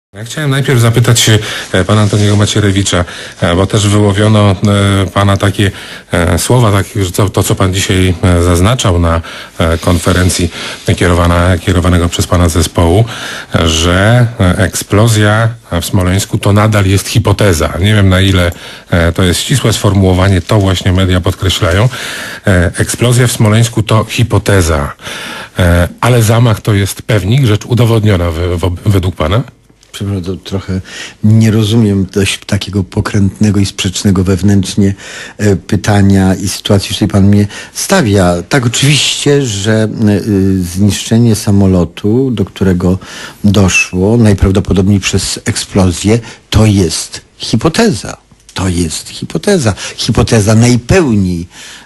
Ja chciałem najpierw zapytać pana Antoniego Macierewicza, bo też wyłowiono pana takie słowa, że to co pan dzisiaj zaznaczał na konferencji kierowanego przez pana zespołu, że eksplozja w Smoleńsku to nadal jest hipoteza. Nie wiem, na ile to jest ścisłe sformułowanie, to właśnie media podkreślają. Eksplozja w Smoleńsku to hipoteza, ale zamach to jest pewnik, rzecz udowodniona według pana? Przepraszam, to trochę nie rozumiem dość takiego pokrętnego i sprzecznego wewnętrznie pytania i sytuacji, w której pan mnie stawia. Tak, oczywiście, że zniszczenie samolotu, do którego doszło, najprawdopodobniej przez eksplozję, to jest hipoteza. To jest hipoteza. Hipoteza najpełniej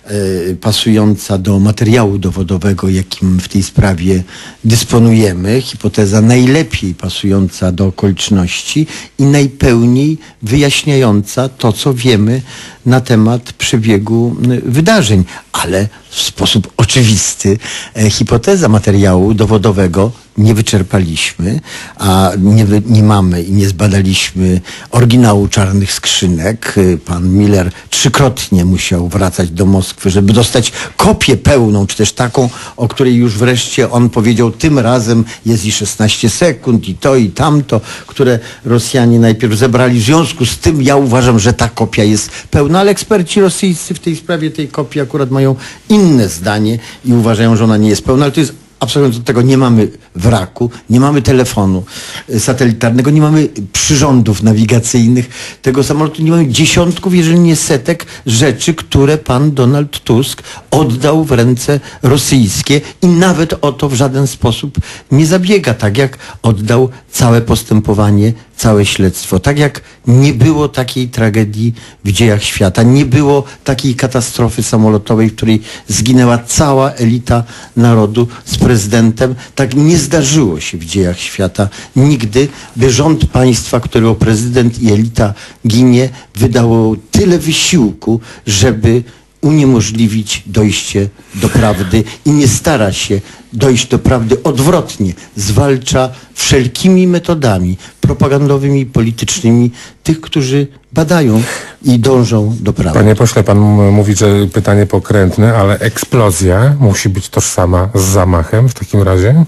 pasująca do materiału dowodowego, jakim w tej sprawie dysponujemy. Hipoteza najlepiej pasująca do okoliczności i najpełniej wyjaśniająca to, co wiemy na temat przebiegu wydarzeń. Ale w sposób oczywisty hipoteza materiału dowodowego nie wyczerpaliśmy, a nie mamy i nie zbadaliśmy oryginału czarnych skrzynek. Pan Miller trzykrotnie musiał wracać do Moskwy, żeby dostać kopię pełną, czy też taką, o której już wreszcie on powiedział, tym razem jest i 16 sekund, i to, i tamto, które Rosjanie najpierw zebrali. W związku z tym ja uważam, że ta kopia jest pełna, ale eksperci rosyjscy w tej sprawie tej kopii akurat mają inne zdanie i uważają, że ona nie jest pełna, ale to jest absolutnie do tego. Nie mamy wraku, nie mamy telefonu satelitarnego, nie mamy przyrządów nawigacyjnych tego samolotu, nie mamy dziesiątków, jeżeli nie setek rzeczy, które pan Donald Tusk oddał w ręce rosyjskie i nawet o to w żaden sposób nie zabiega, tak jak oddał całe postępowanie, całe śledztwo. Tak jak nie było takiej tragedii w dziejach świata, nie było takiej katastrofy samolotowej, w której zginęła cała elita narodu z prezydentem, tak nie zdarzyło się w dziejach świata nigdy, by rząd państwa, którego prezydent i elita ginie, wydało tyle wysiłku, żeby uniemożliwić dojście do prawdy i nie stara się dojść do prawdy, odwrotnie, zwalcza wszelkimi metodami propagandowymi i politycznymi tych, którzy badają i dążą do prawdy. Panie pośle, pan mówi, że pytanie pokrętne, ale eksplozja musi być tożsama z zamachem w takim razie?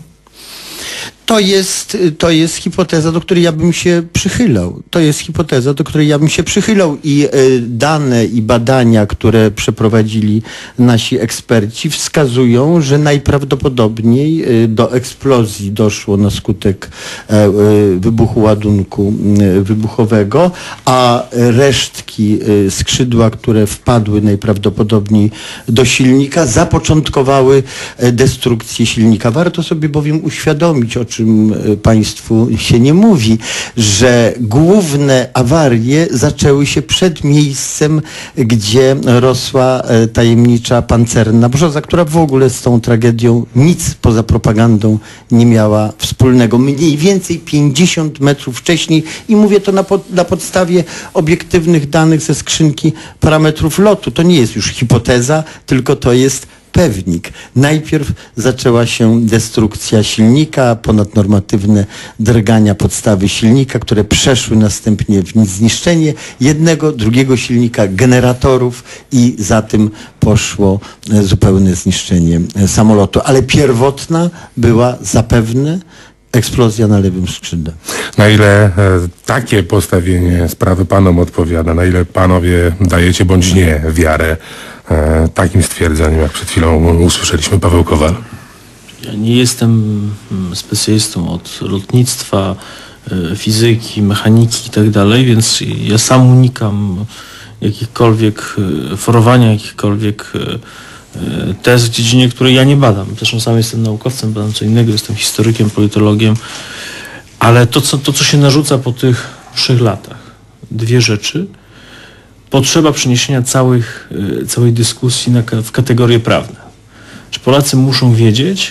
To jest hipoteza, do której ja bym się przychylał. To jest hipoteza, do której ja bym się przychylał i dane i badania, które przeprowadzili nasi eksperci, wskazują, że najprawdopodobniej do eksplozji doszło na skutek wybuchu ładunku wybuchowego, a resztki skrzydła, które wpadły najprawdopodobniej do silnika, zapoczątkowały destrukcję silnika. Warto sobie bowiem uświadomić, o czym państwu się nie mówi, że główne awarie zaczęły się przed miejscem, gdzie rosła tajemnicza pancerna brzoza, która w ogóle z tą tragedią nic poza propagandą nie miała wspólnego. Mniej więcej 50 metrów wcześniej, i mówię to na podstawie obiektywnych danych ze skrzynki parametrów lotu. To nie jest już hipoteza, tylko to jest pewnik. Najpierw zaczęła się destrukcja silnika, ponadnormatywne drgania podstawy silnika, które przeszły następnie w zniszczenie jednego, drugiego silnika, generatorów i za tym poszło zupełne zniszczenie samolotu. Ale pierwotna była zapewne eksplozja na lewym skrzydle. Na ile takie postawienie sprawy panom odpowiada? Na ile panowie dajecie bądź nie wiarę takim stwierdzeniom, jak przed chwilą usłyszeliśmy Paweł Kowal? Ja nie jestem specjalistą od lotnictwa, fizyki, mechaniki i tak dalej, więc ja sam unikam jakichkolwiek forowania, jakichkolwiek tez w dziedzinie, której ja nie badam. Zresztą sam jestem naukowcem, badam co innego, jestem historykiem, politologiem, ale to co się narzuca po tych 3 latach, dwie rzeczy: potrzeba przeniesienia całej dyskusji w kategorie prawne. Że Polacy muszą wiedzieć,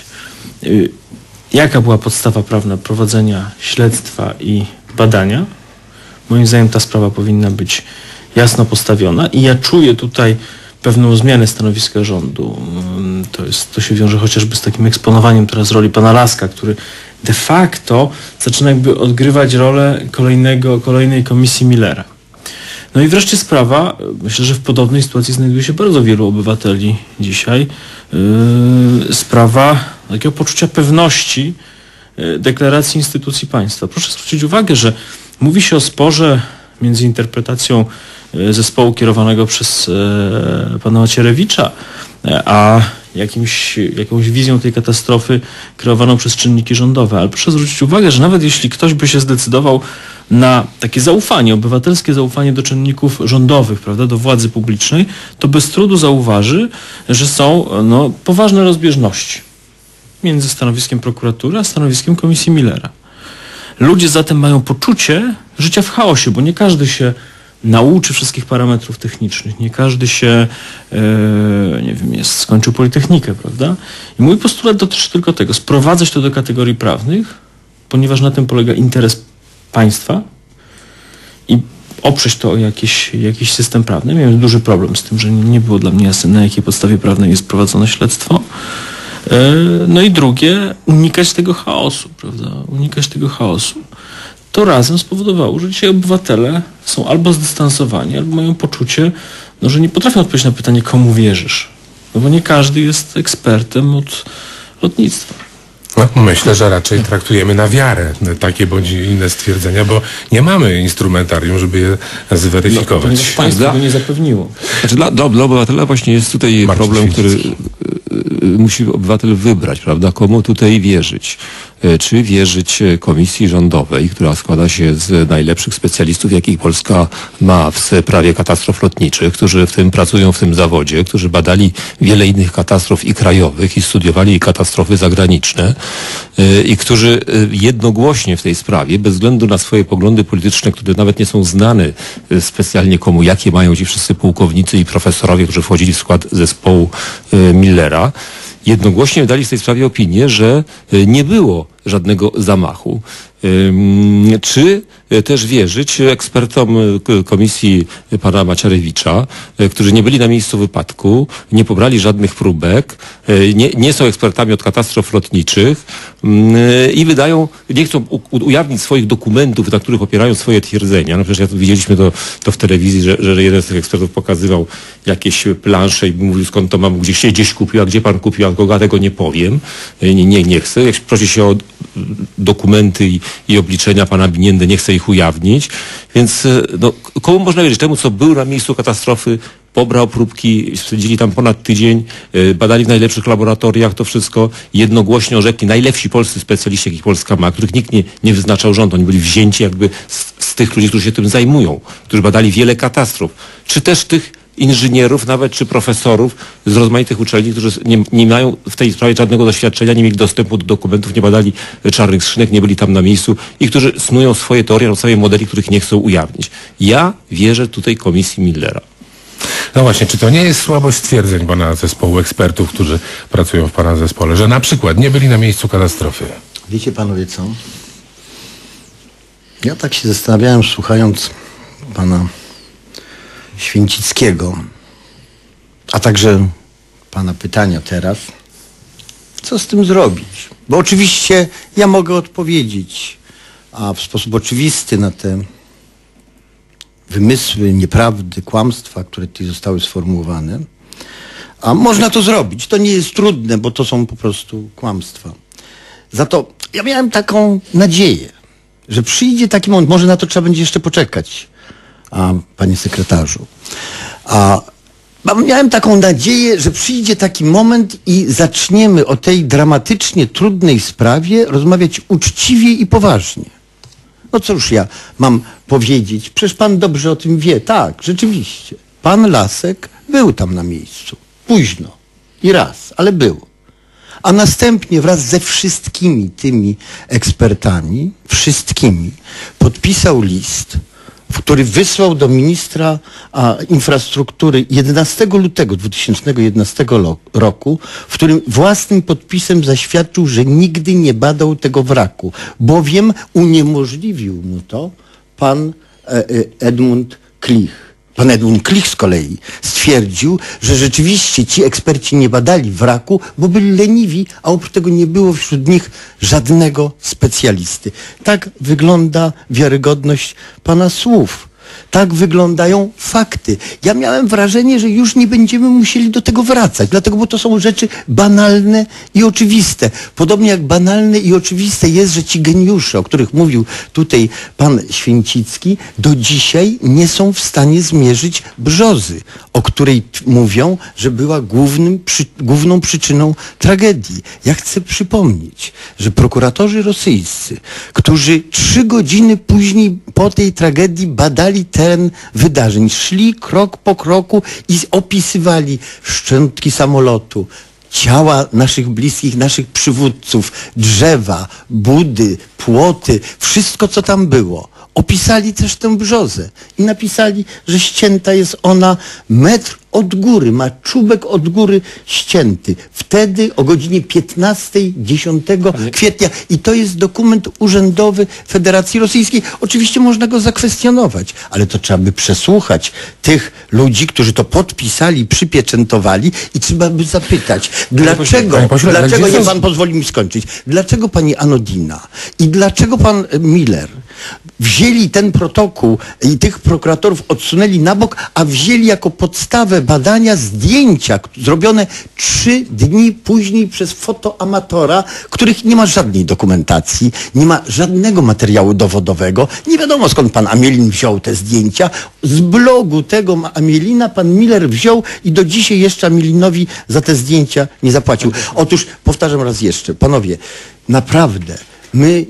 jaka była podstawa prawna prowadzenia śledztwa i badania. Moim zdaniem ta sprawa powinna być jasno postawiona i ja czuję tutaj pewną zmianę stanowiska rządu. To się wiąże chociażby z takim eksponowaniem teraz roli pana Laska, który de facto zaczyna jakby odgrywać rolę kolejnej komisji Millera. No i wreszcie sprawa, myślę, że w podobnej sytuacji znajduje się bardzo wielu obywateli dzisiaj, sprawa takiego poczucia pewności deklaracji instytucji państwa. Proszę zwrócić uwagę, że mówi się o sporze między interpretacją zespołu kierowanego przez pana Macierewicza, a jakąś wizją tej katastrofy kreowaną przez czynniki rządowe. Ale proszę zwrócić uwagę, że nawet jeśli ktoś by się zdecydował na takie zaufanie, obywatelskie zaufanie do czynników rządowych, prawda, do władzy publicznej, to bez trudu zauważy, że są poważne rozbieżności między stanowiskiem prokuratury a stanowiskiem komisji Millera. Ludzie zatem mają poczucie życia w chaosie, bo nie każdy się nauczy wszystkich parametrów technicznych, nie każdy się, skończył Politechnikę, prawda? I mój postulat dotyczy tylko tego, sprowadzać to do kategorii prawnych, ponieważ na tym polega interes państwa i oprzeć to o jakiś system prawny. Miałem duży problem z tym, że nie było dla mnie jasne, na jakiej podstawie prawnej jest prowadzone śledztwo. No i drugie, unikać tego chaosu, prawda? Unikać tego chaosu. To razem spowodowało, że dzisiaj obywatele są albo zdystansowani, albo mają poczucie, że nie potrafią odpowiedzieć na pytanie, komu wierzysz. No bo nie każdy jest ekspertem od lotnictwa. No, myślę, że raczej traktujemy na wiarę takie bądź inne stwierdzenia, bo nie mamy instrumentarium, żeby je zweryfikować. Ponieważ państwo go nie zapewniło. Znaczy dla obywatela właśnie jest tutaj problem, który musi obywatel wybrać, prawda? Komu tutaj wierzyć? Czy wierzyć komisji rządowej, która składa się z najlepszych specjalistów, jakich Polska ma w sprawie katastrof lotniczych, którzy pracują w tym zawodzie, którzy badali wiele innych katastrof i krajowych i studiowali katastrofy zagraniczne i którzy jednogłośnie w tej sprawie, bez względu na swoje poglądy polityczne, które nawet nie są znane specjalnie komu, jakie mają ci wszyscy pułkownicy i profesorowie, którzy wchodzili w skład zespołu Millera, jednogłośnie wydali w tej sprawie opinię, że nie było żadnego zamachu. Czy też wierzyć ekspertom komisji pana Macierewicza, którzy nie byli na miejscu wypadku, nie pobrali żadnych próbek, nie są ekspertami od katastrof lotniczych i nie chcą ujawnić swoich dokumentów, na których opierają swoje twierdzenia. No przecież widzieliśmy to w telewizji, że jeden z tych ekspertów pokazywał jakieś plansze i mówił, skąd to mam, gdzieś kupił, a gdzie pan kupił, a kogo, tego nie powiem, nie chcę. Jak prosi się o dokumenty i obliczenia pana Biniendy, nie chce ich ujawnić, więc komu można wierzyć? Temu, co był na miejscu katastrofy, pobrał próbki, spędzili tam ponad tydzień, badali w najlepszych laboratoriach to wszystko, jednogłośnie orzekli najlepsi polscy specjaliści, jakich Polska ma, których nikt nie wyznaczał rząd, oni byli wzięci jakby z tych ludzi, którzy się tym zajmują, którzy badali wiele katastrof, czy też tych inżynierów nawet, czy profesorów z rozmaitych uczelni, którzy nie mają w tej sprawie żadnego doświadczenia, nie mieli dostępu do dokumentów, nie badali czarnych skrzynek, nie byli tam na miejscu i którzy snują swoje teorie na podstawie modeli, których nie chcą ujawnić. Ja wierzę tutaj komisji Millera. No właśnie, czy to nie jest słabość stwierdzeń pana zespołu ekspertów, którzy pracują w pana zespole, że na przykład nie byli na miejscu katastrofy? Wiecie panowie co? Ja tak się zastanawiałem, słuchając pana Święcickiego, a także pana pytania teraz, co z tym zrobić? Bo oczywiście ja mogę odpowiedzieć w sposób oczywisty na te wymysły, nieprawdy, kłamstwa, które tutaj zostały sformułowane. A można to zrobić. To nie jest trudne, bo to są po prostu kłamstwa. Za to ja miałem taką nadzieję, że przyjdzie taki moment, może na to trzeba będzie jeszcze poczekać, panie sekretarzu. Miałem taką nadzieję, że przyjdzie taki moment i zaczniemy o tej dramatycznie trudnej sprawie rozmawiać uczciwie i poważnie. No cóż ja mam powiedzieć? Przecież pan dobrze o tym wie. Tak, rzeczywiście. Pan Lasek był tam na miejscu. Późno. I raz, ale był. A następnie wraz ze wszystkimi tymi ekspertami, podpisał list, który wysłał do ministra infrastruktury 11 lutego 2011 roku, w którym własnym podpisem zaświadczył, że nigdy nie badał tego wraku, bowiem uniemożliwił mu to pan Edmund Klich. Pan Edmund Klich z kolei stwierdził, że rzeczywiście ci eksperci nie badali wraku, bo byli leniwi, a oprócz tego nie było wśród nich żadnego specjalisty. Tak wygląda wiarygodność pana słów. Tak wyglądają fakty. Ja miałem wrażenie, że już nie będziemy musieli do tego wracać, dlatego, bo to są rzeczy banalne i oczywiste. Podobnie jak banalne i oczywiste jest, że ci geniusze, o których mówił tutaj pan Święcicki, do dzisiaj nie są w stanie zmierzyć Brzozy, o której mówią, że była główną przyczyną tragedii. Ja chcę przypomnieć, że prokuratorzy rosyjscy, którzy 3 godziny później po tej tragedii badali teren wydarzeń, szli krok po kroku i opisywali szczątki samolotu, ciała naszych bliskich, naszych przywódców, drzewa, budy, płoty, wszystko co tam było. Opisali też tę Brzozę i napisali, że ścięta jest ona metr od góry, ma czubek od góry ścięty. Wtedy o godzinie 15, 10 kwietnia i to jest dokument urzędowy Federacji Rosyjskiej. Oczywiście można go zakwestionować, ale to trzeba by przesłuchać tych ludzi, którzy to podpisali, przypieczętowali i trzeba by zapytać, dlaczego, nie pan pozwoli mi skończyć, dlaczego pani Anodina i dlaczego pan Miller wzięli ten protokół i tych prokuratorów odsunęli na bok, a wzięli jako podstawę badania zdjęcia zrobione 3 dni później przez fotoamatora, których nie ma żadnej dokumentacji, nie ma żadnego materiału dowodowego. Nie wiadomo skąd pan Amielin wziął te zdjęcia. Z blogu tego Amielina pan Miller wziął i do dzisiaj jeszcze Amielinowi za te zdjęcia nie zapłacił. Otóż powtarzam raz jeszcze, panowie, naprawdę my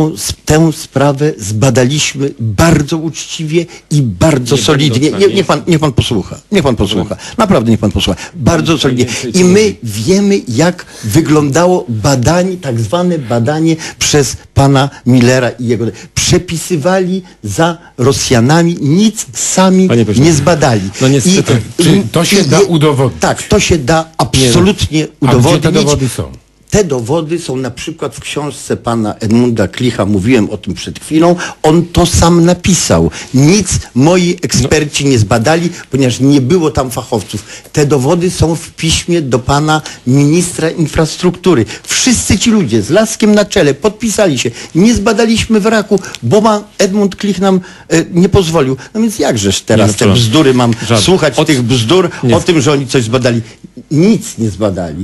tę sprawę zbadaliśmy bardzo uczciwie i bardzo solidnie. Niech pan posłucha. Niech pan posłucha. Naprawdę niech pan posłucha. Bardzo solidnie. I my wiemy, jak wyglądało badanie, tak zwane badanie przez pana Millera i jego. Przepisywali za Rosjanami, nic sami nie zbadali. No niestety. Czy to się da udowodnić? Tak, to się da absolutnie udowodnić. A gdzie te dowody są? Te dowody są na przykład w książce pana Edmunda Klicha, mówiłem o tym przed chwilą, on to sam napisał. Nic moi eksperci nie zbadali, ponieważ nie było tam fachowców. Te dowody są w piśmie do pana ministra infrastruktury. Wszyscy ci ludzie z Laskiem na czele podpisali się. Nie zbadaliśmy wraku, bo Edmund Klich nam nie pozwolił. No więc jakżeż teraz te bzdury mam słuchać tych bzdur o tym, że oni coś zbadali. Nic nie zbadali.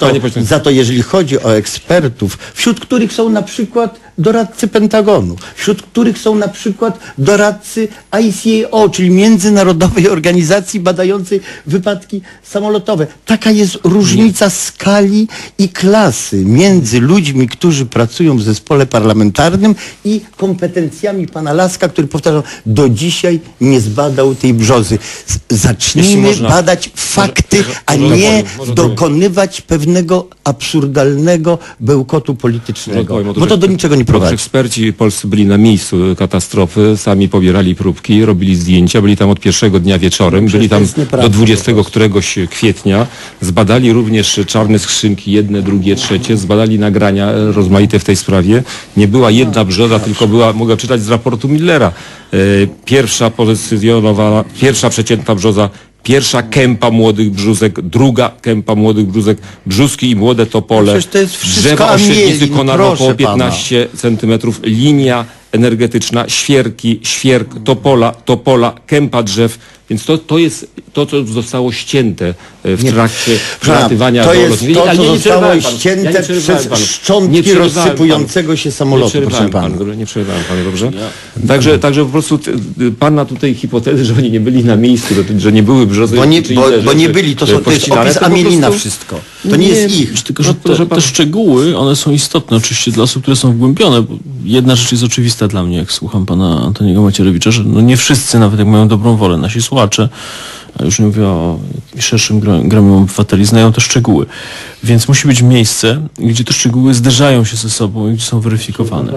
Za to jeżeli chodzi o ekspertów, wśród których są na przykład doradcy Pentagonu, wśród których są na przykład doradcy ICAO, czyli Międzynarodowej Organizacji Badającej Wypadki Samolotowe. Taka jest różnica skali i klasy między ludźmi, którzy pracują w zespole parlamentarnym i kompetencjami pana Laska, który, powtarzam, do dzisiaj nie zbadał tej Brzozy. Zacznijmy badać fakty, a nie dokonywać pewnego absurdalnego bełkotu politycznego, bo to do niczego nie prowadzi. Eksperci polscy byli na miejscu katastrofy, sami pobierali próbki, robili zdjęcia, byli tam od pierwszego dnia wieczorem, byli tam do 20 któregoś kwietnia, zbadali również czarne skrzynki, jedne, drugie, trzecie, zbadali nagrania rozmaite w tej sprawie. Nie była jedna Brzoza, tylko była, mogę czytać z raportu Millera, pierwsza pozycjonowana, pierwsza przeciętna Brzoza, pierwsza kępa młodych brzózek, druga kępa młodych brzózek, brzózki i młode topole, drzewa o średnicy konara około 15 centymetrów, linia energetyczna, świerki, świerk, topola, kępa drzew. Więc to jest to, co zostało ścięte w trakcie przelatywania do lotniska. To jest to, co zostało ścięte przez szczątki rozsypującego się samolotu. Nie przerywałem panie, dobrze? Także po prostu panna tutaj hipotezy, że oni nie byli na miejscu, że nie były Brzozy. Bo nie byli, to jest opis Amielina wszystko. To nie jest ich. Tylko, że te szczegóły, one są istotne oczywiście dla osób, które są wgłębione. Bo jedna rzecz jest oczywista dla mnie, jak słucham pana Antoniego Macierewicza, że no nie wszyscy, nawet jak mają dobrą wolę, nasi słuchacze, a już nie mówię o szerszym gremium obywateli, znają te szczegóły. Więc musi być miejsce, gdzie te szczegóły zderzają się ze sobą i gdzie są weryfikowane.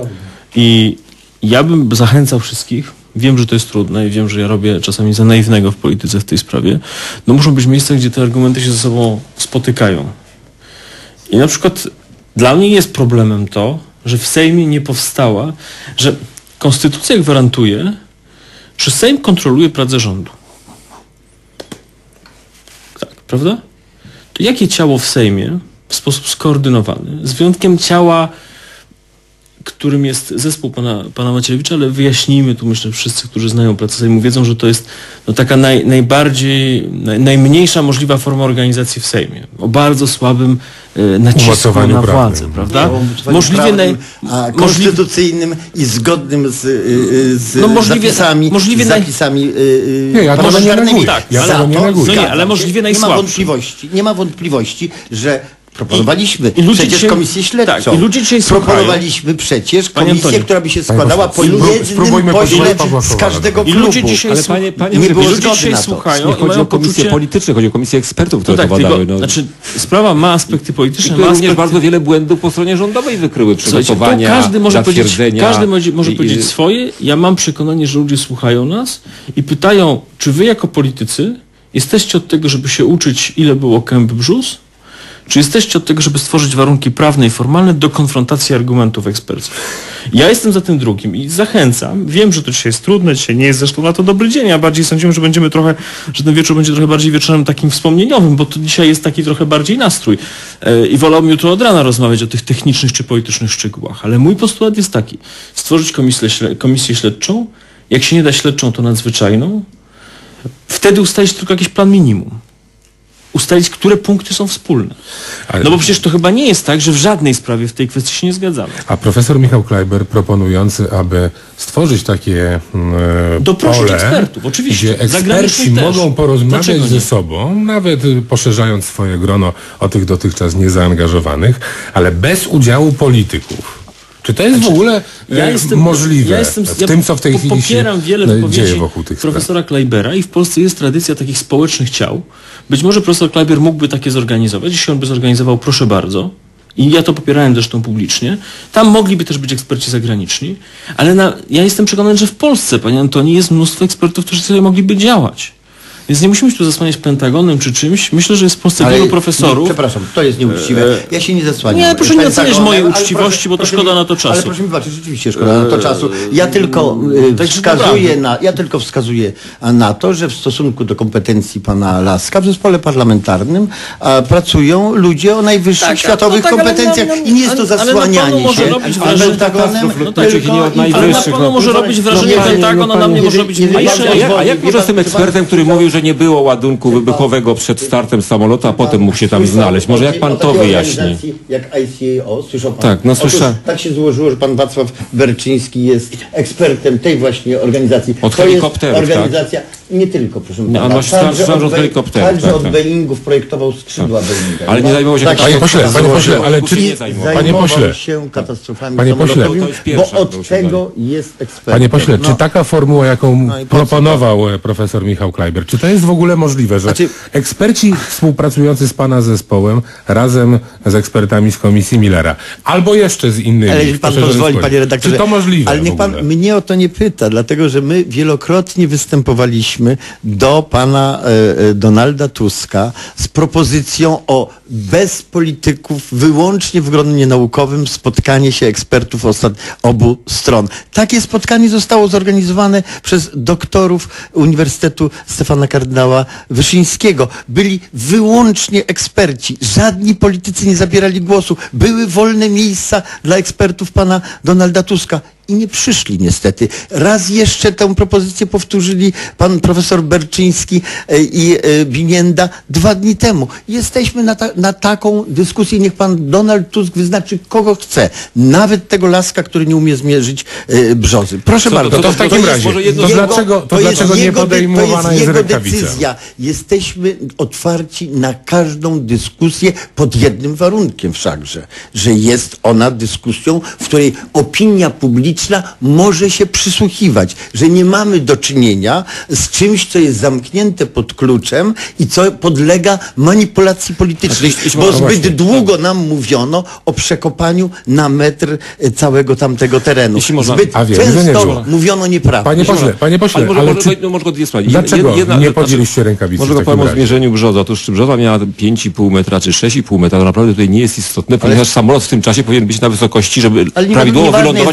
I ja bym zachęcał wszystkich, wiem, że to jest trudne i wiem, że ja robię czasami za naiwnego w polityce w tej sprawie, no muszą być miejsca, gdzie te argumenty się ze sobą spotykają. I na przykład dla mnie jest problemem to, że w Sejmie nie powstała, że Konstytucja gwarantuje, że Sejm kontroluje pracę rządu. prawda? To jakie ciało w Sejmie w sposób skoordynowany, z wyjątkiem ciała, którym jest zespół pana Macierewicza, ale wyjaśnijmy tu, myślę, wszyscy, którzy znają pracę Sejmu, wiedzą, że to jest taka najmniejsza możliwa forma organizacji w Sejmie. O bardzo słabym nacisku na władzę, prawda? Możliwie konstytucyjnym i zgodnym z zapisami. Ale możliwie najsłabszy. Nie ma wątpliwości, że proponowaliśmy przecież komisję śledczą. Tak, i ludzie dzisiaj proponowaliśmy przecież komisję, która by się składała po jednym pośle z każdego klubu. I ludzie dzisiaj nie było zgody dzisiaj na to. słuchają nie chodzi o komisje polityczne, chodzi o komisję ekspertów, które to badały. Znaczy, sprawa ma aspekty polityczne, które również bardzo wiele błędów po stronie rządowej wykryły, przygotowania, każdy może zatwierdzenia. powiedzieć swoje. Ja mam przekonanie, że ludzie słuchają nas i pytają, czy wy jako politycy jesteście od tego, żeby się uczyć, ile było kęp brzus? Czy jesteście od tego, żeby stworzyć warunki prawne i formalne do konfrontacji argumentów eksperców? Ja jestem za tym drugim i zachęcam. Wiem, że to dzisiaj jest trudne, dzisiaj nie jest zresztą na to dobry dzień, a bardziej sądzimy, że że ten wieczór będzie trochę bardziej wieczorem takim wspomnieniowym, bo to dzisiaj jest taki trochę bardziej nastrój. I wolałbym jutro od rana rozmawiać o tych technicznych czy politycznych szczegółach. Ale mój postulat jest taki. Stworzyć komisję śledczą. Jak się nie da śledczą, to nadzwyczajną. Wtedy ustalić tylko jakiś plan minimum. Ustalić, które punkty są wspólne. No bo przecież to chyba nie jest tak, że w żadnej sprawie w tej kwestii się nie zgadzamy. A profesor Michał Klajber proponujący, aby stworzyć takie pole, ekspertów, oczywiście, gdzie eksperci mogą porozmawiać ze sobą, nawet poszerzając swoje grono o tych dotychczas niezaangażowanych, ale bez udziału polityków. Czy to jest w ogóle możliwe w tym, co w tej chwili się dzieje wokół tych spraw? Profesora Klajbera i w Polsce jest tradycja takich społecznych ciał. Być może profesor Klajber mógłby takie zorganizować. Jeśli on by zorganizował, proszę bardzo. I ja to popierałem zresztą publicznie. Tam mogliby też być eksperci zagraniczni. Ale ja jestem przekonany, że w Polsce, panie Antoni, jest mnóstwo ekspertów, którzy sobie mogliby działać. Więc nie musimy się tu zasłaniać Pentagonem czy czymś. Myślę, że jest w Polsce wielu profesorów. Przepraszam, to jest nieuczciwe. Ja się nie zasłaniam. Nie, proszę nie oceniać mojej uczciwości, bo to szkoda na to czasu. Ale proszę mi wybaczyć, rzeczywiście szkoda na to czasu. Ja tylko wskazuję na to, że w stosunku do kompetencji pana Laska w zespole parlamentarnym pracują ludzie o najwyższych światowych kompetencjach. I nie jest to zasłanianie się Pentagonem. Ale na panu może robić wrażenie Pentagon, a na mnie może robić mniejsze. A jak może z tym ekspertem, który mówił, że nie było ładunku wybuchowego przed startem samolotu, a potem mógł się tam znaleźć? Może jak pan to wyjaśni? Jak ICAO, słyszał pan? Tak, no słyszałem. Tak się złożyło, że pan Wacław Berczyński jest ekspertem tej właśnie organizacji. Od helikopterów, to jest organizacja, nie tylko, proszę pana. Także od helikopterów. Także od Boeingów projektował skrzydła Boeinga. Ale nie zajmował się Panie pośle, się katastrofami samolotowymi, bo od tego jest ekspertem. Panie pośle, czy taka formuła, jaką proponował profesor Michał Klajber, czy to jest w ogóle możliwe, że eksperci współpracujący z pana zespołem razem z ekspertami z Komisji Millera, albo jeszcze z innymi... Ale pan pozwoli, panie redaktorze. Czy to możliwe? Ale niech pan mnie o to nie pyta, dlatego że my wielokrotnie występowaliśmy do pana Donalda Tuska z propozycją o bez polityków, wyłącznie w gronie naukowym spotkanie się ekspertów obu stron. Takie spotkanie zostało zorganizowane przez doktorów Uniwersytetu Stefana Kardynała Wyszyńskiego. Byli wyłącznie eksperci. Żadni politycy nie zabierali głosu. Były wolne miejsca dla ekspertów pana Donalda Tuska. I nie przyszli niestety. Raz jeszcze tę propozycję powtórzyli pan profesor Berczyński i Binienda 2 dni temu. Jesteśmy na taką dyskusję. Niech pan Donald Tusk wyznaczy kogo chce. Nawet tego Laska, który nie umie zmierzyć brzozy. Proszę bardzo. To w takim razie. Dlaczego nie podejmowana jest rękawica? Decyzja. Jesteśmy otwarci na każdą dyskusję pod jednym warunkiem wszakże, że jest ona dyskusją, w której opinia publiczna może się przysłuchiwać, że nie mamy do czynienia z czymś, co jest zamknięte pod kluczem i co podlega manipulacji politycznej, bo zbyt długo nam mówiono o przekopaniu na metr całego tamtego terenu. Zbyt często mówiono nieprawdę. Panie pośle, ale może go dwie sprawy. Dlaczego nie podzieliście rękawicy? Może go powiem o zmierzeniu brzozy. Otóż czy brzoza miała 5,5 metra czy 6,5 metra, to naprawdę tutaj nie jest istotne, ponieważ samolot w tym czasie powinien być na wysokości, żeby prawidłowo wylądować, nie przerywać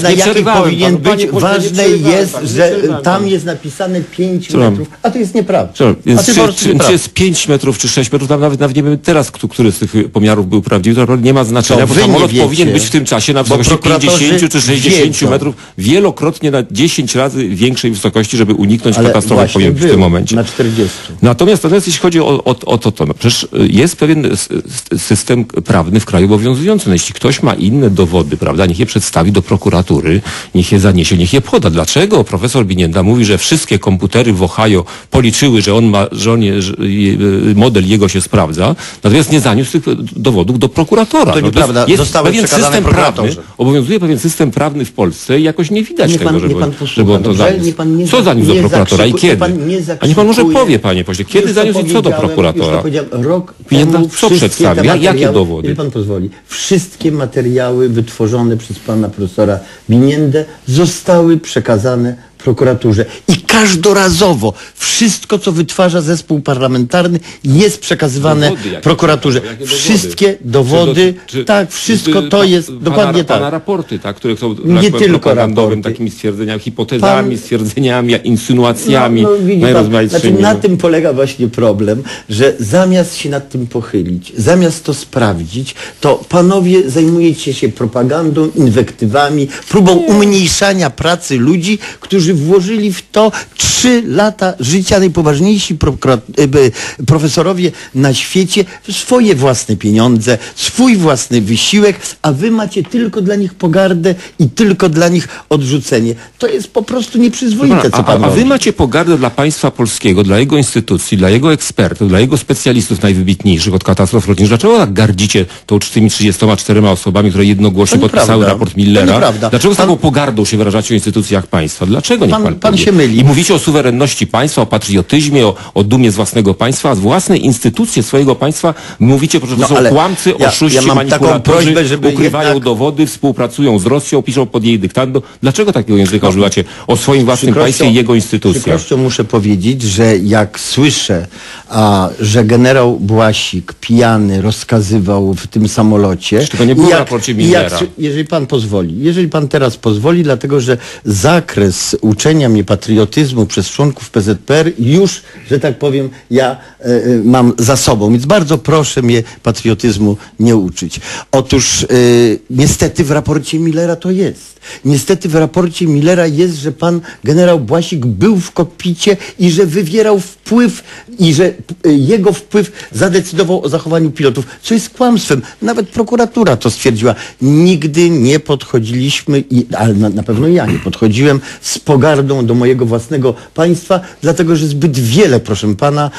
przerwałem powinien panu, panie być. pośle, nie Ważne przerwałem jest, panu, nie że przerwałem tam panu. jest napisane 5 Słucham. metrów, a to jest nieprawda. Więc A to czy, po prostu czy nieprawda. jest 5 metrów czy 6 metrów, tam nawet nie wiemy teraz, który z tych pomiarów był prawdziwy, to naprawdę nie ma znaczenia, To bo wy nie samolot wiecie, powinien być w tym czasie na bo wysokości prokuratorzy 50 czy 60 wiedzą. metrów, wielokrotnie na 10 razy większej wysokości, żeby uniknąć Ale katastrofy właśnie powinien być w był tym momencie. na 40. Natomiast jeśli chodzi o to, no przecież jest pewien system prawny w kraju obowiązujący. No jeśli ktoś ma inne dowody, prawda, niech je przedstawi do prokuratury, niech je zaniesie, niech je poda. Dlaczego profesor Binienda mówi, że wszystkie komputery w Ohio policzyły, że model jego się sprawdza, natomiast nie zaniósł tych dowodów do prokuratora. To nieprawda. jest Zostały pewien przekazane system prawny, prokuratorze. obowiązuje pewien system prawny w Polsce i jakoś nie widać Niech pan- tego, niech pan żeby posłucha, on to dobrze? zaniósł. Niech pan nie Co zaniósł do nie prokuratora i zakrzykuje- kiedy? pan nie A niech pan może zakrzykuje. powie, panie pośle, kiedy Już to zaniósł i co do powiedziałem, prokuratora? Już to powiedziałem, rok Binienda temu co wszystkie przedstawił? te Jakie materiały- dowody? Niech pan pozwoli. Wszystkie materiały wytworzone przez pana profesora Biniendę zostały przekazane prokuraturze. I każdorazowo wszystko, co wytwarza zespół parlamentarny, jest przekazywane Dowody jakie prokuraturze. są? Jakie dowody? Wszystkie dowody, tak, wszystko to jest dokładnie tak. Pana raporty, tak, które są Nie tylko propagandowym raporty. takimi stwierdzeniami, hipotezami, Pan- stwierdzeniami, insynuacjami widzi pan, najrozmaitszymi. znaczy na tym polega właśnie problem, że zamiast się nad tym pochylić, zamiast to sprawdzić, to panowie zajmujecie się propagandą, inwektywami, próbą umniejszania pracy ludzi, którzy włożyli w to 3 lata życia, najpoważniejsi profesorowie na świecie, swoje własne pieniądze, swój własny wysiłek, a wy macie tylko dla nich pogardę i tylko dla nich odrzucenie. To jest po prostu nieprzyzwoite, co pan a wy robi. macie pogardę dla państwa polskiego, dla jego instytucji, dla jego ekspertów, dla jego specjalistów najwybitniejszych od katastrof lotniczych. Dlaczego tak gardzicie tymi 34 osobami, które jednogłośnie To nieprawda. podpisały raport To Millera? nieprawda. Dlaczego z Pan- taką pogardą się wyrażacie o instytucjach państwa? Dlaczego nie Pan powie? się myli. I mówicie o suwerenności państwa, o patriotyzmie, o dumie z własnego państwa, a z własnej instytucje swojego państwa mówicie, że to No, są ale kłamcy, ja oszuści, mam taką manipulatorzy, prośbę, żeby ukrywają jednak- dowody, współpracują z Rosją, piszą pod jej dyktando. Dlaczego takiego języka używacie o swoim własnym państwie i jego Z instytucjach? przykrością muszę powiedzieć, że jak słyszę, że generał Błasik pijany rozkazywał w tym samolocie... Czy to nie było w raporcie Millera? Jeżeli pan pozwoli, jeżeli pan teraz pozwoli, dlatego że zakres uczenia mnie patriotyzmu przez członków PZPR już, że tak powiem, ja mam za sobą, więc bardzo proszę mnie patriotyzmu nie uczyć. Otóż niestety w raporcie Millera to jest. Niestety w raporcie Millera jest, że pan generał Błasik był w kokpicie i że wywierał wpływ i że jego wpływ zadecydował o zachowaniu pilotów, co jest kłamstwem. Nawet prokuratura to stwierdziła. Nigdy nie podchodziliśmy, ale na pewno ja nie podchodziłem z pogardą do mojego własnego państwa, dlatego że zbyt wiele, proszę pana,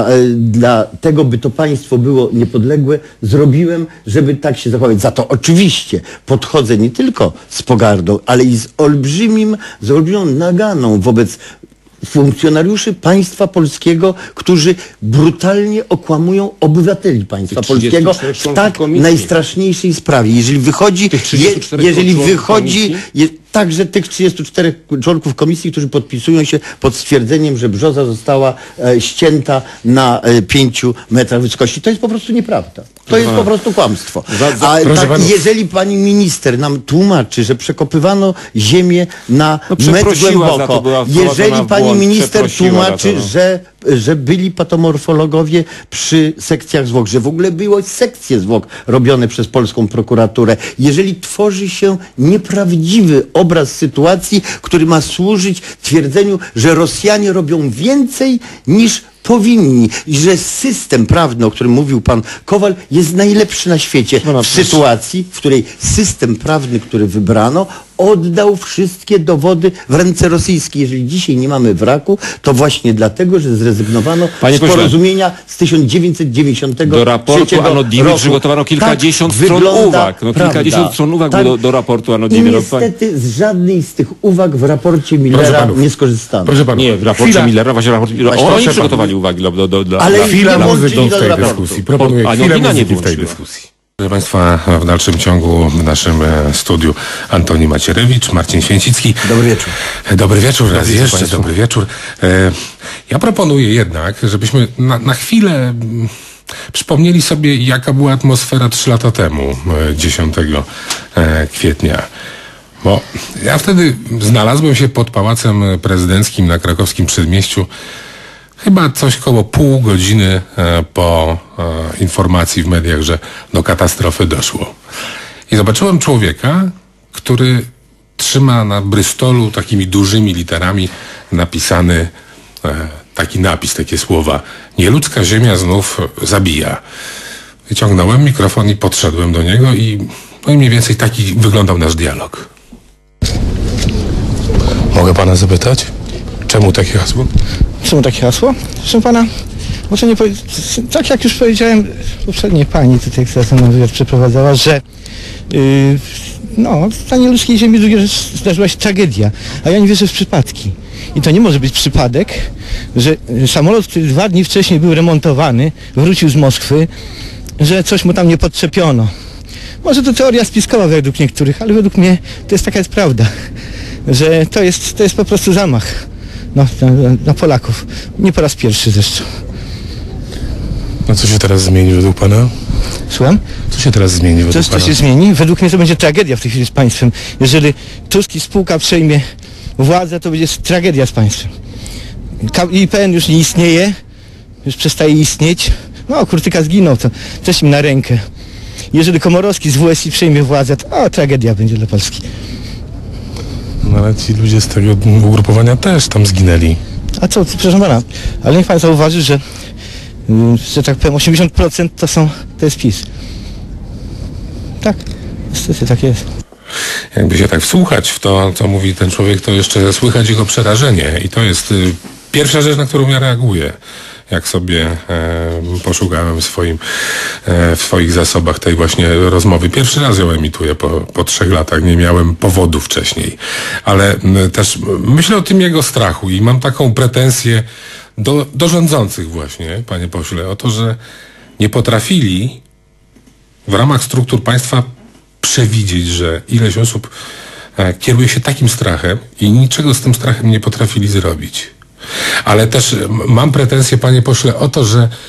dla tego, by to państwo było niepodległe, zrobiłem, żeby tak się zachować. Za to oczywiście podchodzę nie tylko z pogardą, ale i z olbrzymią naganą wobec funkcjonariuszy państwa polskiego, którzy brutalnie okłamują obywateli państwa Tych polskiego 34 w członków tak komisji. najstraszniejszej sprawie. Jeżeli wychodzi, Tych 34 jeżeli członków wychodzi komisji? także tych 34 członków komisji, którzy podpisują się pod stwierdzeniem, że Brzoza została ścięta na 5 metrach wysokości. To jest po prostu nieprawda. To jest po prostu kłamstwo. A proszę panów. jeżeli pani minister nam tłumaczy, że przekopywano ziemię na metr przeprosiła za to, głęboko, była wprowadzona jeżeli w pani błąd, minister przeprosiła tłumaczy, za to, że byli patomorfologowie przy sekcjach zwłok, że w ogóle były sekcje zwłok robione przez polską prokuraturę, jeżeli tworzy się nieprawdziwy obraz sytuacji, który ma służyć twierdzeniu, że Rosjanie robią więcej niż powinni i że system prawny, o którym mówił pan Kowal, jest najlepszy na świecie w sytuacji, w której system prawny, który wybrano, oddał wszystkie dowody w ręce rosyjskie. Jeżeli dzisiaj nie mamy wraku, to właśnie dlatego, że zrezygnowano Panie z pośle, porozumienia z 1993 do raportu roku. Anodimy przygotowano kilkadziesiąt stron wygląda uwag. No, kilkadziesiąt prawda. stron uwag Tak. było do raportu I Anodimy. niestety z żadnej z tych uwag w raporcie Proszę Millera panów. nie skorzystano. Proszę pana. Nie, w raporcie Millera, właśnie raport Millera. Właśnie, Oni proszę przygotowali uwagi dla Ale Chwilę nie muzyki włączyli w do tej raportu. dyskusji. Proponuję A chwilę Nowina nie muzyki w tej włączyła. dyskusji. Proszę Państwa, w dalszym ciągu w naszym studiu Antoni Macierewicz, Marcin Święcicki. Dobry wieczór. Dobry wieczór, raz wieczór jeszcze, państwu. dobry wieczór. Ja proponuję jednak, żebyśmy na chwilę przypomnieli sobie, jaka była atmosfera 3 lata temu, 10 kwietnia. Bo ja wtedy znalazłem się pod Pałacem Prezydenckim na krakowskim Przedmieściu chyba coś koło pół godziny po informacji w mediach, że do katastrofy doszło. I zobaczyłem człowieka, który trzyma na brystolu takimi dużymi literami napisany taki napis, takie słowa: nieludzka ziemia znów zabija. Wyciągnąłem mikrofon i podszedłem do niego i mniej więcej taki wyglądał nasz dialog. Mogę pana zapytać, czemu takie hasło? Czemu takie hasło? Proszę pana, może nie tak jak już powiedziałem poprzedniej pani tutaj, która ze mną wywiad przeprowadzała, że na nieludzkiej ziemi drugiej zdarzyła się tragedia, a ja nie wierzę w przypadki. I to nie może być przypadek, że samolot, który 2 dni wcześniej był remontowany, wrócił z Moskwy, że coś mu tam nie podczepiono. Może to teoria spiskowa według niektórych, ale według mnie to jest taka prawda, że to jest po prostu zamach na Polaków. Nie po raz pierwszy zresztą. No co się teraz zmieni według pana? Słucham? Co się teraz zmieni według pana? Co się zmieni? Według mnie to będzie tragedia w tej chwili z państwem. Jeżeli Tusk i spółka przejmie władzę, to będzie tragedia z państwem. IPN już nie istnieje, już przestaje istnieć. No, Kurtyka zginął, to też im na rękę. Jeżeli Komorowski z WSI przejmie władzę, to tragedia będzie dla Polski. No ale ci ludzie z tego ugrupowania też tam zginęli. A co, proszę pana, ale niech pan zauważy, że tak powiem 80% to jest PiS. Tak, niestety tak jest. Jakby się tak wsłuchać w to, co mówi ten człowiek, to jeszcze słychać jego przerażenie. I to jest pierwsza rzecz, na którą ja reaguję. Jak sobie poszukałem w swoich zasobach tej właśnie rozmowy. Pierwszy raz ją emituję po 3 latach. Nie miałem powodu wcześniej. Ale też myślę o tym jego strachu i mam taką pretensję do rządzących właśnie, panie pośle, o to, że nie potrafili w ramach struktur państwa przewidzieć, że ileś osób kieruje się takim strachem i niczego z tym strachem nie potrafili zrobić. Ale też mam pretensje, panie pośle, o to,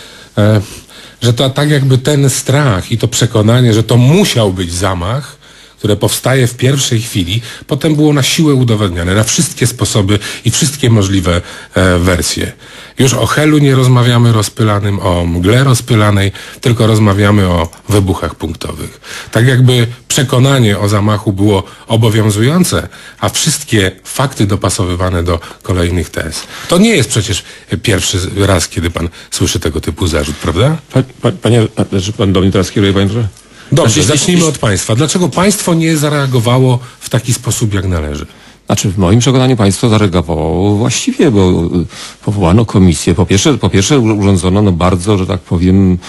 że to tak jakby ten strach i to przekonanie, że to musiał być zamach, które powstaje w pierwszej chwili, potem było na siłę udowodnione, na wszystkie sposoby i wszystkie możliwe wersje. Już o helu nie rozmawiamy rozpylanym, o mgle rozpylanej, tylko rozmawiamy o wybuchach punktowych. Tak jakby przekonanie o zamachu było obowiązujące, a wszystkie fakty dopasowywane do kolejnych tez. To nie jest przecież pierwszy raz, kiedy pan słyszy tego typu zarzut, prawda? Panie, pan do mnie teraz kieruje, panie, że... Dobrze, zacznijmy od państwa. Dlaczego państwo nie zareagowało w taki sposób, jak należy? Znaczy, w moim przekonaniu państwo zareagowało właściwie, bo powołano komisję. Po pierwsze urządzono bardzo, że tak powiem,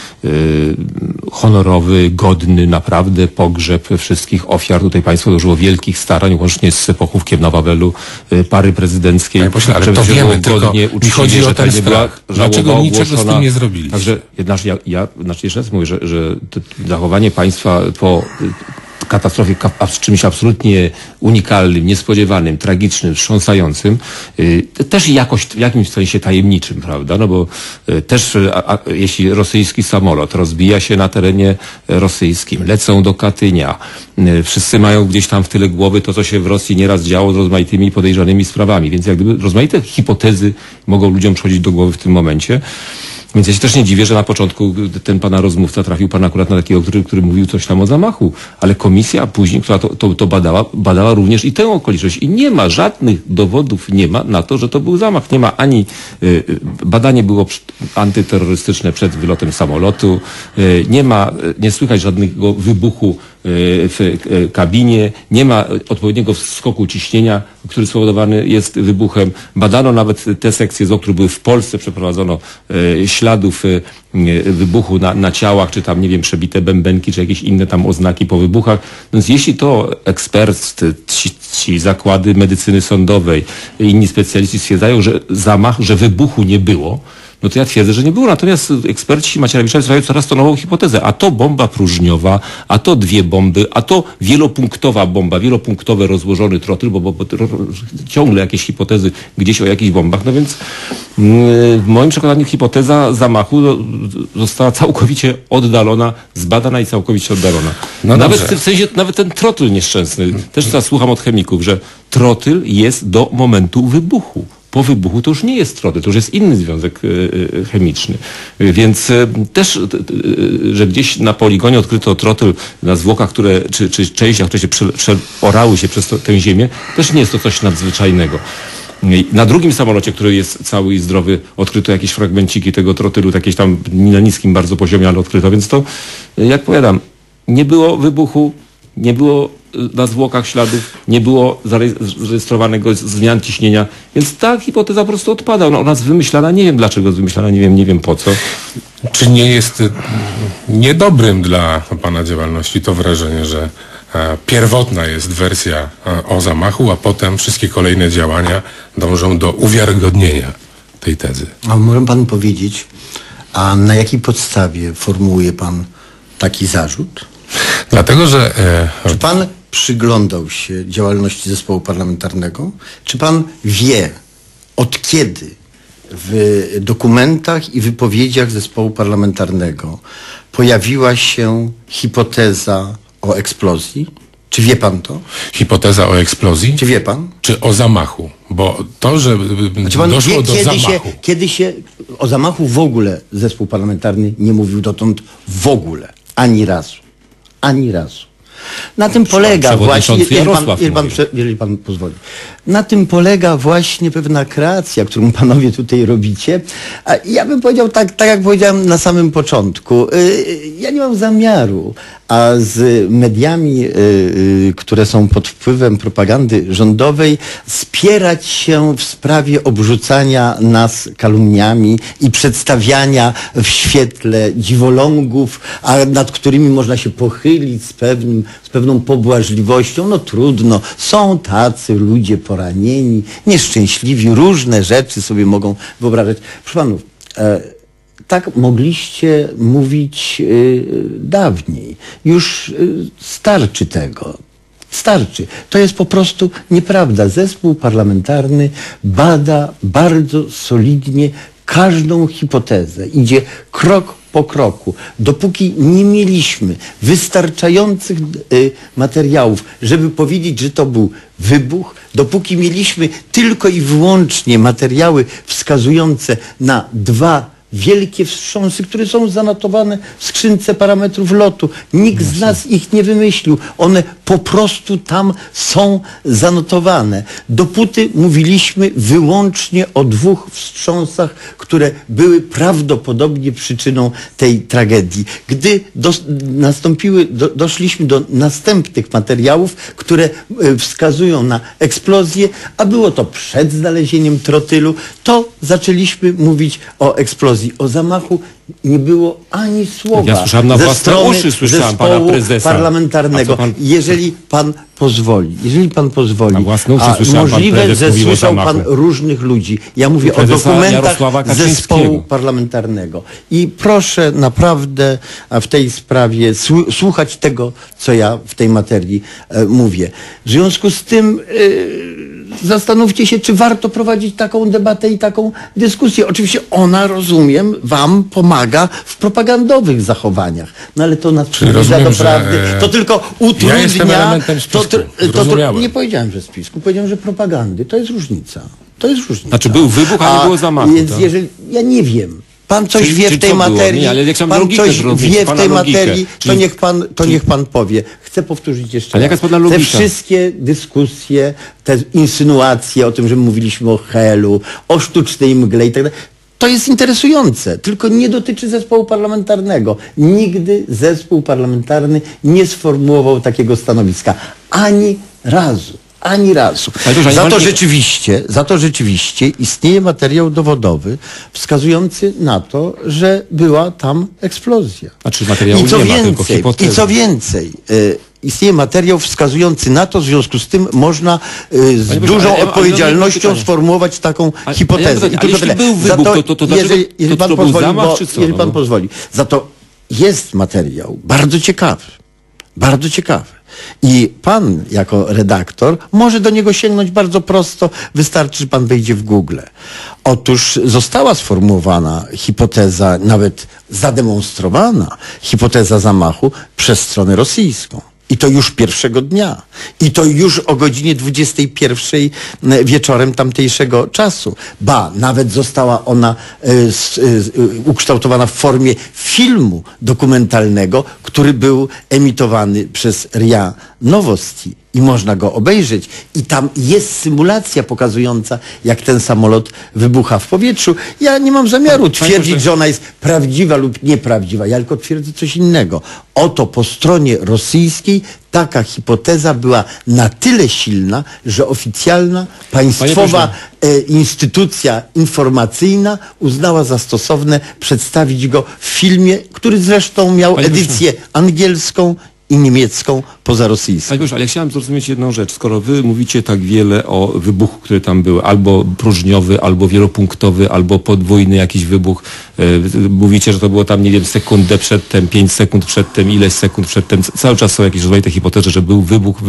honorowy, godny naprawdę pogrzeb wszystkich ofiar. Tutaj państwo dołożyło wielkich starań, łącznie z pochówkiem na Wawelu pary prezydenckiej. Panie pośle, ale to wiemy, tylko mi chodzi o ten strach. Dlaczego niczego z tym nie zrobiliście? Także, jeszcze raz mówię, że zachowanie państwa po katastrofie czymś absolutnie unikalnym, niespodziewanym, tragicznym, wstrząsającym, też jakoś w jakimś sensie tajemniczym, prawda? No bo też jeśli rosyjski samolot rozbija się na terenie rosyjskim, lecą do Katynia, wszyscy mają gdzieś tam w tyle głowy to, co się w Rosji nieraz działo z rozmaitymi podejrzanymi sprawami, więc jak gdyby rozmaite hipotezy mogą ludziom przychodzić do głowy w tym momencie. Więc ja się też nie dziwię, że na początku ten pana rozmówca trafił pan akurat na takiego, który mówił coś tam o zamachu. Ale komisja później, która to badała również i tę okoliczność. I nie ma żadnych dowodów na to, że to był zamach. Nie ma ani badanie było antyterrorystyczne przed wylotem samolotu, nie słychać żadnego wybuchu w kabinie, nie ma odpowiedniego skoku ciśnienia, który spowodowany jest wybuchem. Badano nawet te sekcje zwłok, które były w Polsce, przeprowadzono śladów wybuchu na ciałach, czy tam, nie wiem, przebite bębenki, czy jakieś inne tam oznaki po wybuchach. Więc jeśli to eksperci, ci zakłady medycyny sądowej, inni specjaliści stwierdzają, że zamach, że wybuchu nie było, no to ja twierdzę, że nie było. Natomiast eksperci Macierewicza wystawiają coraz to nową hipotezę. A to bomba próżniowa, a to 2 bomby, a to wielopunktowa bomba, wielopunktowy rozłożony trotyl, bo ciągle jakieś hipotezy gdzieś o jakichś bombach. No więc w moim przekonaniu hipoteza zamachu została całkowicie oddalona, zbadana i całkowicie oddalona. No nawet dobrze. w sensie, nawet ten trotyl nieszczęsny, też teraz słucham od chemików, że trotyl jest do momentu wybuchu. Po wybuchu to już nie jest trotyl, to już jest inny związek chemiczny. Więc też, że gdzieś na poligonie odkryto trotyl na zwłokach, czy częściach, które się orały się przez tę ziemię, też nie jest to coś nadzwyczajnego. Na drugim samolocie, który jest cały i zdrowy, odkryto jakieś fragmenciki tego trotylu, jakieś tam na niskim bardzo poziomie, ale odkryto. Więc to, jak powiadam, nie było wybuchu, nie było na zwłokach śladów, nie było zarejestrowanego zmian ciśnienia, więc ta hipoteza po prostu odpada. Ona jest wymyślana, nie wiem dlaczego jest wymyślana, nie wiem po co. Czy nie jest niedobrym dla pana działalności to wrażenie, że pierwotna jest wersja o zamachu, a potem wszystkie kolejne działania dążą do uwiarygodnienia tej tezy? A może pan powiedzieć, a na jakiej podstawie formułuje pan taki zarzut? Dlatego, że Czy pan przyglądał się działalności zespołu parlamentarnego? Czy pan wie, od kiedy w dokumentach i wypowiedziach zespołu parlamentarnego pojawiła się hipoteza o eksplozji? Czy wie pan to? hipoteza o eksplozji, Czy wie pan? czy o zamachu? Bo to, że Czy pan doszło wie, do zamachu. kiedy się o zamachu w ogóle zespół parlamentarny nie mówił dotąd w ogóle. Ani razu. Ani razu. Na tym polega właśnie, jeżeli pan pozwoli, na tym polega właśnie pewna kreacja, którą panowie tutaj robicie. A ja bym powiedział tak jak powiedziałem na samym początku, ja nie mam zamiaru, a z mediami, które są pod wpływem propagandy rządowej, spierać się w sprawie obrzucania nas kalumniami i przedstawiania w świetle dziwolągów, a nad którymi można się pochylić z pewną pobłażliwością. No trudno, są tacy ludzie poranieni, nieszczęśliwi, różne rzeczy sobie mogą wyobrażać. Proszę panów, tak mogliście mówić dawniej. Już starczy tego. Starczy. To jest po prostu nieprawda. Zespół parlamentarny bada bardzo solidnie każdą hipotezę. Idzie krok po kroku. Dopóki nie mieliśmy wystarczających materiałów, żeby powiedzieć, że to był wybuch, dopóki mieliśmy tylko i wyłącznie materiały wskazujące na 2 wielkie wstrząsy, które są zanotowane w skrzynce parametrów lotu. Nikt z nas ich nie wymyślił. One po prostu tam są zanotowane. Dopóty mówiliśmy wyłącznie o 2 wstrząsach, które były prawdopodobnie przyczyną tej tragedii. Gdy doszliśmy do następnych materiałów, które wskazują na eksplozję, a było to przed znalezieniem trotylu, to zaczęliśmy mówić o eksplozji. O zamachu nie było ani słowa. Ja słyszałem na ze własne strony uszy, słyszałem pana zespołu prezesa. parlamentarnego. Jeżeli pan pozwoli, Na własne uszy a słyszałem, pan możliwe, prezes że mówił o słyszał pan zamachu. różnych ludzi. Ja mówię o Prezesa dokumentach Jarosława Kaczyńskiego. zespołu parlamentarnego. I proszę naprawdę w tej sprawie słuchać tego, co ja w tej materii mówię. W związku z tym zastanówcie się, czy warto prowadzić taką debatę i taką dyskusję. Oczywiście ona, rozumiem, wam pomaga w propagandowych zachowaniach. No ale to nas przybliża do prawdy. To tylko utrudnia. Ja jestem elementem spisku. Zrozumiałem. Nie powiedziałem, że spisku. Powiedziałem, że propagandy. To jest różnica. To jest różnica. Znaczy był wybuch, a nie było zamachu. Więc tak? jeżeli, ja nie wiem. Pan coś wie w tej co było? materii, Nie, ale jak chciałem pan logikę coś zrozumieć, wie w pana tej logikę. materii, to niech pan powie. Chcę powtórzyć jeszcze Ale raz. jaka jest pana Te logika? wszystkie dyskusje, te insynuacje o tym, że my mówiliśmy o Helu, o sztucznej mgle i tak dalej, to jest interesujące, tylko nie dotyczy zespołu parlamentarnego. Nigdy zespół parlamentarny nie sformułował takiego stanowiska. Ani razu. Ani razu. Za to rzeczywiście istnieje materiał dowodowy wskazujący na to, że była tam eksplozja. Znaczy materiału nie ma, tylko hipotezy. I co więcej, istnieje materiał wskazujący na to, w związku z tym można z dużą odpowiedzialnością sformułować taką hipotezę. Ale jeśli był wybuch, jeżeli pan był pozwoli, zamach, czy co? jeżeli pan pozwoli. Za to jest materiał bardzo ciekawy. Bardzo ciekawy. I pan jako redaktor może do niego sięgnąć bardzo prosto, wystarczy, że pan wejdzie w Google. Otóż została sformułowana hipoteza, nawet zademonstrowana hipoteza zamachu przez stronę rosyjską. I to już pierwszego dnia. I to już o godzinie 21 wieczorem tamtejszego czasu. Ba, nawet została ona ukształtowana w formie filmu dokumentalnego, który był emitowany przez RIA Nowosti. I można go obejrzeć. I tam jest symulacja pokazująca, jak ten samolot wybucha w powietrzu. Ja nie mam zamiaru twierdzić, że ona jest prawdziwa lub nieprawdziwa. Ja tylko twierdzę coś innego. Oto po stronie rosyjskiej taka hipoteza była na tyle silna, że oficjalna, państwowa instytucja informacyjna uznała za stosowne przedstawić go w filmie, który zresztą miał edycję angielską i niemiecką poza rosyjską. Panie Boże, ale ja chciałem zrozumieć jedną rzecz. Skoro wy mówicie tak wiele o wybuchu, który tam był, albo próżniowy, albo wielopunktowy, albo podwójny jakiś wybuch, mówicie, że to było tam, nie wiem, sekundę przedtem, 5 sekund przedtem, ileś sekund przedtem, cały czas są jakieś rozmaite hipotezy, że był wybuch,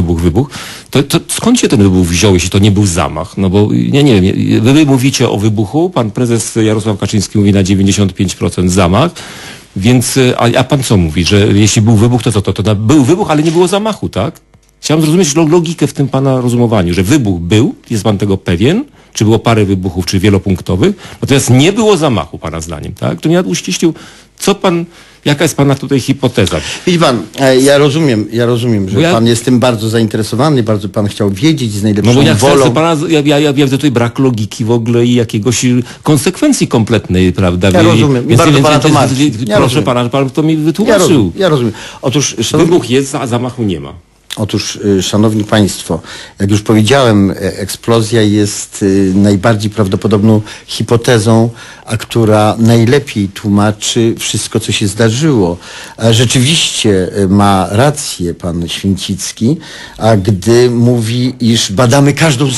to skąd się ten wybuch wziął, jeśli to nie był zamach? No bo, ja nie wiem, wy mówicie o wybuchu, pan prezes Jarosław Kaczyński mówi na 95% zamach, więc, a pan co mówi, że jeśli był wybuch, to był wybuch, ale nie było zamachu, tak? Chciałem zrozumieć logikę w tym pana rozumowaniu, że wybuch był, jest pan tego pewien, czy było parę wybuchów, czy wielopunktowych, natomiast nie było zamachu, pana zdaniem, tak? To mnie uściślił, jaka jest pana tutaj hipoteza? Widzi pan, ja rozumiem, że pan jest tym bardzo zainteresowany, bardzo pan chciał wiedzieć z najlepszą wolą. Ja widzę tutaj brak logiki w ogóle i jakiegoś konsekwencji kompletnej, prawda? Ja rozumiem. Bardzo pana to martwi. Proszę pana, że pan to mi wytłumaczył. Ja rozumiem. Otóż, wybuch jest, a zamachu nie ma. Otóż, szanowni państwo, jak już powiedziałem, eksplozja jest najbardziej prawdopodobną hipotezą, a która najlepiej tłumaczy wszystko, co się zdarzyło. Rzeczywiście ma rację pan Święcicki, a gdy mówi, iż badamy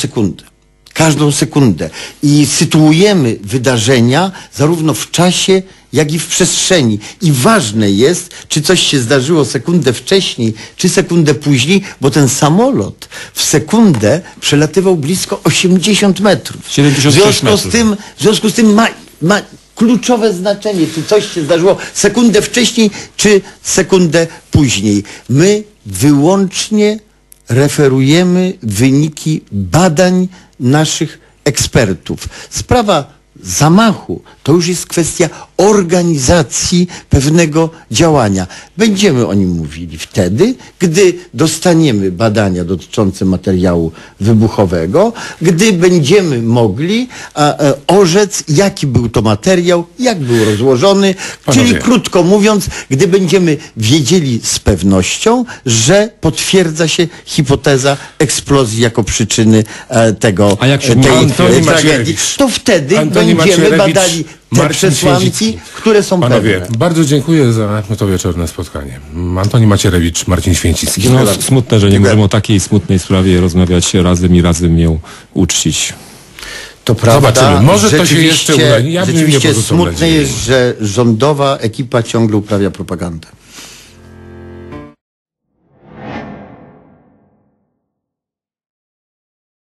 każdą sekundę i sytuujemy wydarzenia zarówno w czasie, jak i w przestrzeni. I ważne jest, czy coś się zdarzyło sekundę wcześniej, czy sekundę później, bo ten samolot w sekundę przelatywał blisko 80 metrów. 76 metrów. W związku z tym ma kluczowe znaczenie, czy coś się zdarzyło sekundę wcześniej, czy sekundę później. My wyłącznie referujemy wyniki badań naszych ekspertów. Sprawa zamachu to już jest kwestia organizacji pewnego działania. Będziemy o nim mówili wtedy, gdy dostaniemy badania dotyczące materiału wybuchowego, gdy będziemy mogli orzec, jaki był to materiał, jak był rozłożony, czyli krótko mówiąc, gdy będziemy wiedzieli z pewnością, że potwierdza się hipoteza eksplozji jako przyczyny tej tragedii, to wtedy będziemy badali te przesłanki, które są pewne. Bardzo dziękuję za to wieczorne spotkanie. Antoni Macierewicz, Marcin Święcicki. Smutne, że nie możemy o takiej smutnej sprawie rozmawiać razem i razem ją uczcić. To prawda. Zobaczymy. Może to się jeszcze uda. Rzeczywiście smutne jest, że rządowa ekipa ciągle uprawia propagandę.